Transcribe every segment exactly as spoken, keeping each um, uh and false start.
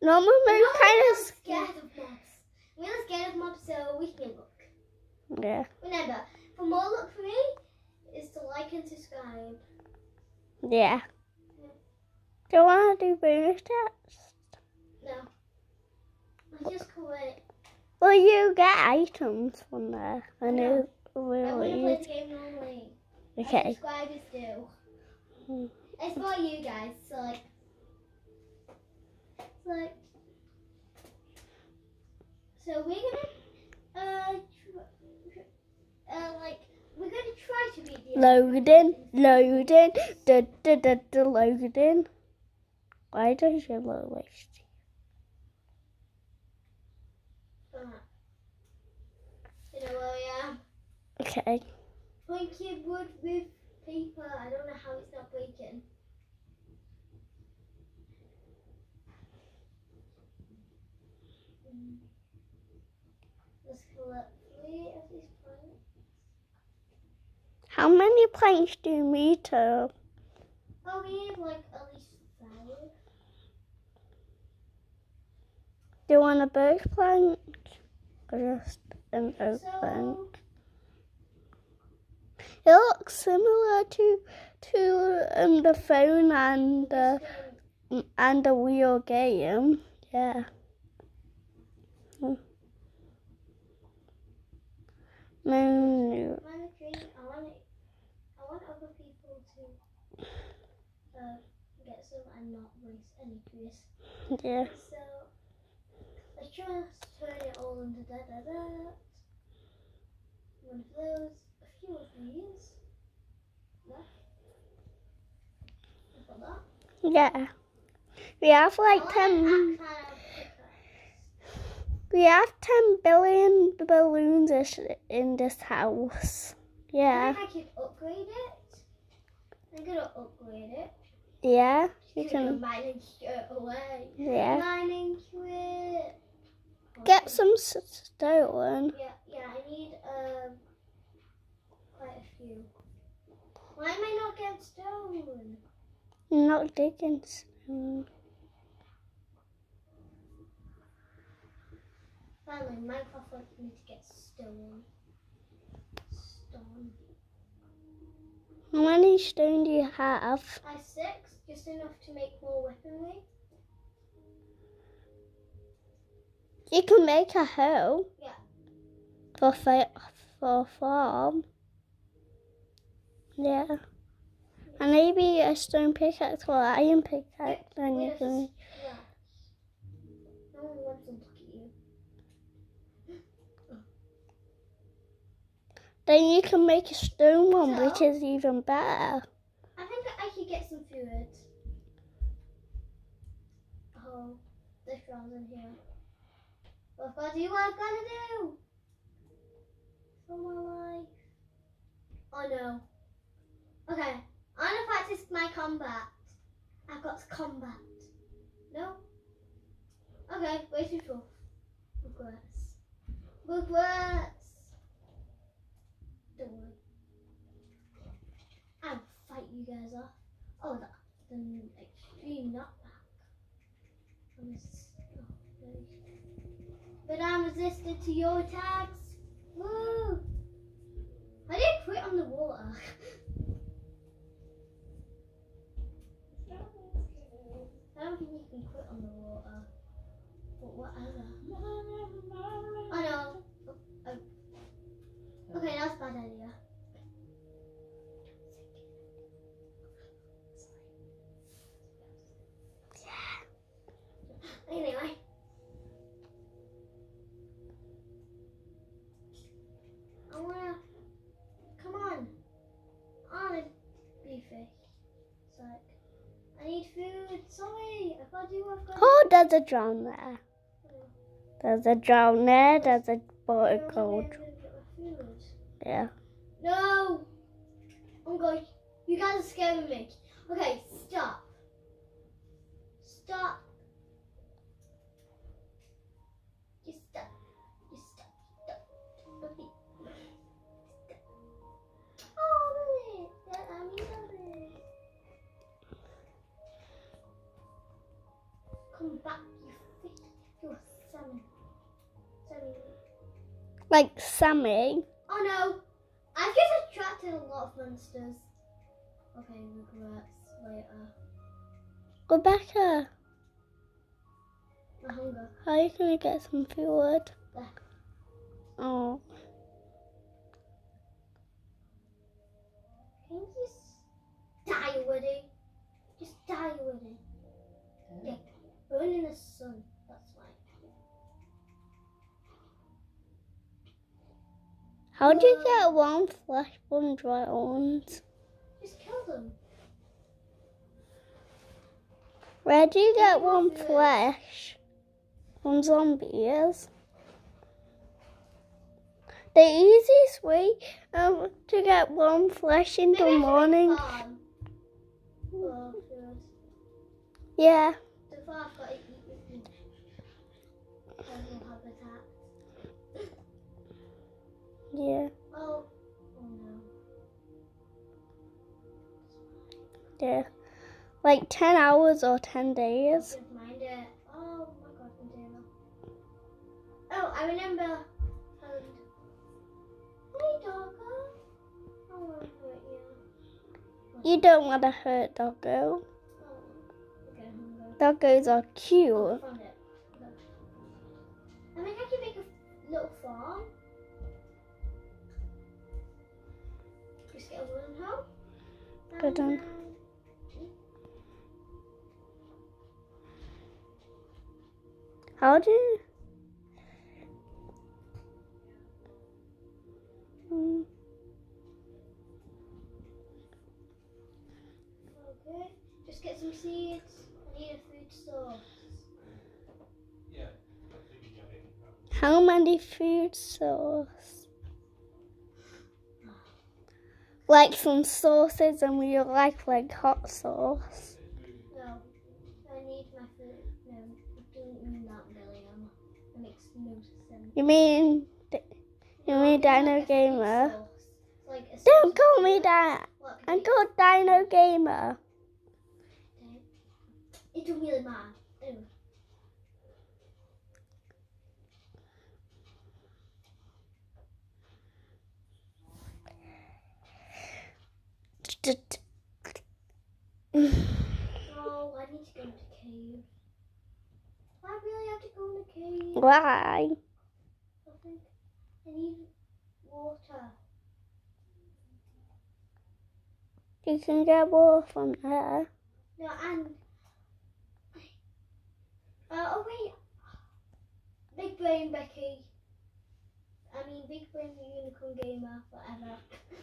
No, Mum, We're I'm not kind really of scared of mobs. We're not scared of mobs, so we can look. Yeah. Remember, for more luck for me, is to like and subscribe. Yeah. Do you want to do bonus tests? No. I just quit. Well, you get items from there. I know. I Will want to you? play the game normally. As Okay. subscribers do. Hmm. It's for you guys, so like, so like, so we're gonna, uh, tr- uh, like, we're gonna try to beat the Loading, loading, da da da da loading. Why don't you load? Uh, you know where I am. Okay. Breaking wood with paper. I don't know how it's not breaking. Mm. Let's collect three of these planks. How many planks do you need to? Oh, we need like at least five. Do you want a birch plank or just an oak So, plank? It looks similar to to um, the phone and the this and the wheel game. Yeah. Hmm. No, no. I'm a dream. I want it. I want other people to uh, get some and not waste any trees. Yeah. So let's just turn it all into da da da. One of those. A few of these. Left. Got that. Yeah. We have like I want ten. that kind of pickaxe. We have ten billion balloons ish in this house. Yeah. I think I could upgrade it. I'm gonna upgrade it. Yeah. You You can. can mining straight away. Yeah. Mining quit. Get some s- stone. Yeah, yeah. I need um quite a few. Why am I not getting stone? You're not digging stone. Finally, Minecraft wants me to get stone. Stone. How many stone do you have? I have six, just enough to make more weaponry. You can make a hoe. Yeah. For fa- for farm. Yeah. And maybe a stone pickaxe or iron pickaxe. Then you Wait, can. yeah. No one wants to look at you. Then you can make a stone one, So- which is even better. I think I could get some food. Oh, this round's in here. What I've got to do, what I've got to do for my life. Oh no. Okay, I'm gonna practice my combat. I've got to combat. No? Okay, way too tough. Regrets. Regrets. Don't worry. I'll fight you guys off. Oh, that, the extreme knockback. I'm res- oh, very- But I'm resistant to your attacks. Woo! I didn't quit on the water. I don't think you can quit on the water. But whatever. Oh no. Oh, oh. Okay, that's a bad idea. Anyway. I wanna. Come on. I wanna be fish. It's like. I need food. Sorry. I gotta do what I've got. Oh, there's a drown there. There's a drown there. There's a bottle of gold. Yeah. No! Oh gosh, you guys are scaring me. Okay, stop. Stop. Just stop. Just stop. Stop. Stop. Stop. Oh, really? Yeah, I mean, it. Come back, you Like Sammy. Oh no! I've just attracted a lot of monsters. Okay, regrets later. Rebecca, My hunger. how are you gonna get some food? There. Oh. Can you just die with it? Just die with it. Yeah, burn in the sun. That's fine. How do you get one flesh from drones? Just kill them. Where do you get What one is? flesh? From zombies? The easiest way um, to get one flesh in Maybe I the should morning. make a farm. Oh, good. Yeah. The farm's got to eat with me. Personal habitat. Yeah. Oh. Oh no. Yeah. Like ten hours or ten days. Just mind it. Oh my god, container. Oh, I remember. Um, hey, doggo. I want to hurt you. You don't want to hurt doggo. Oh, okay, hunger. Doggos are Oh, cute. I found it. Look. I think I can make a little farm. Just get a wooden hoe. Good done. And, How do you... Hmm. Okay, just get some seeds. I need a food source. How many food source? Like some sauces, and we like like hot sauce. No, I need my food. No, I don't mean that, William. It makes no sense. You mean you No, mean I mean Dino like a food Gamer? source. Like a Don't source call of me food. that. What, I'm can called Dino Gamer. you- It don't really matter. Anyway. Oh, I need to go to the cave. I really have to go in the cave. Why? I think I need water. You can get water from there. No, and uh, oh wait, Big Brain Becky. I mean, Big Brain Unicorn Gamer forever.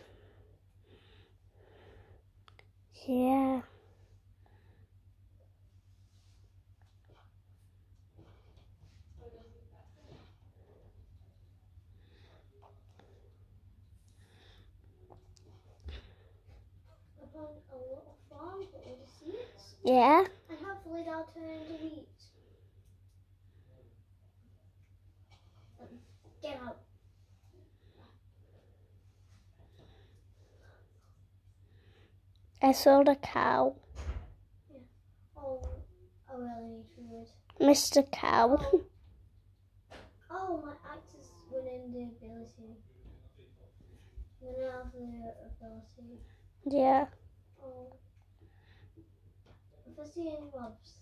Yeah. I found a little farm with all the seeds, Yeah. and hopefully they'll turn into wheat. Um, Get out. I saw the cow. Oh, I really need food. Mister Cow. Oh, oh my axe is winning the ability. Winning out the ability. Yeah. Oh. If I see any mobs.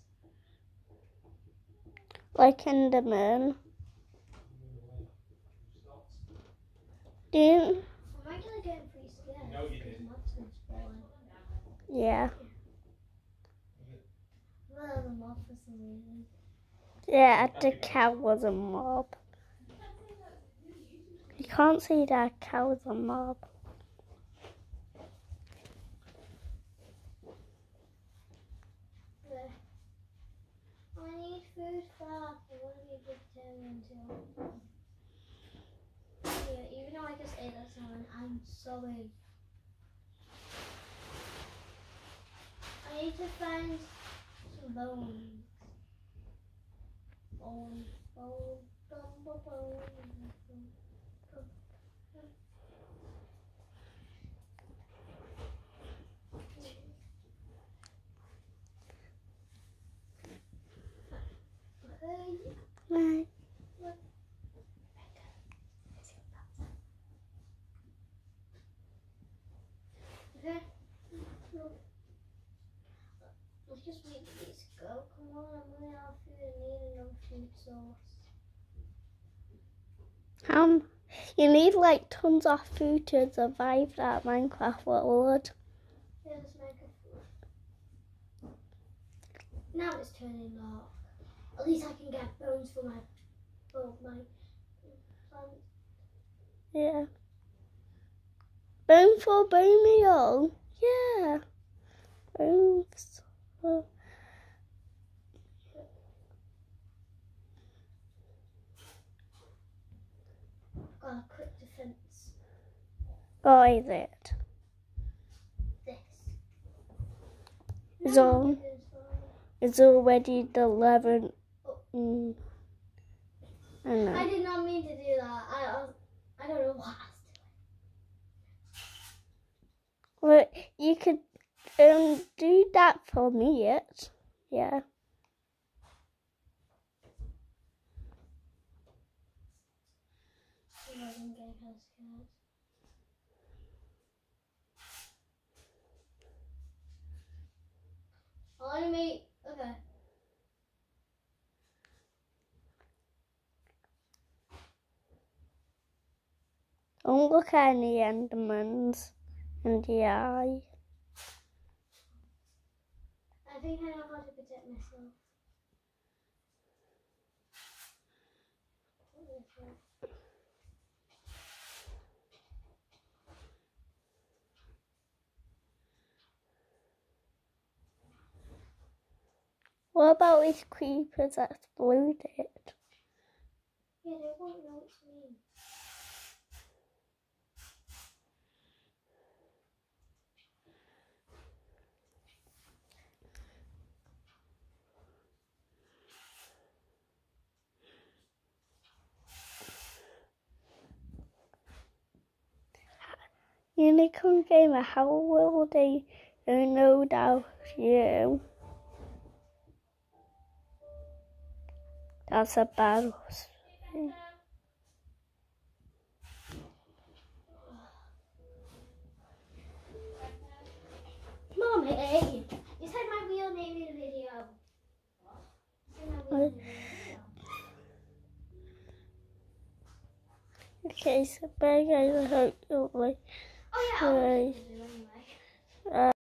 Like Enderman. Do you? I'm actually getting pretty scared. No, you didn't. Mobs can spawn. Yeah. Well, the mob for some reason. Yeah, the cow was a mob. You can't see that cow was a mob. There. I need food fast. I want to be a vegetarian too. Yeah, even though I just ate that salmon, I'm sorry. I need to find some bones. Bone, bone, bone, bone, bone. Okay. Right. Um, you need like tons of food to survive that Minecraft world. Yeah, let's make it food. Now it's turning dark. At least I can get bones for my, for my plant. Yeah. Bone for bone meal. Yeah. Bones for... Got a quick defense. What is it? This. It's No, all, it is fine. it's already the eleventh. Mm. I know. I did not mean to do that. I I, I don't know what I was Well, you could um do that for me, yet. Yeah. doing. I'm getting kind of scared. I mean, okay. Don't look at any Endermans in the eye. I think I know how to protect myself. What about these creepers that exploded? Yeah, they won't know it's me. Unicorn Gamer, how will they know that you? That's a bad thing. Mommy, you said my real name in the video. You said my real name in the video. Okay, so bye guys, I hope you like. Oh yeah, I'll Bye. anyway. Uh,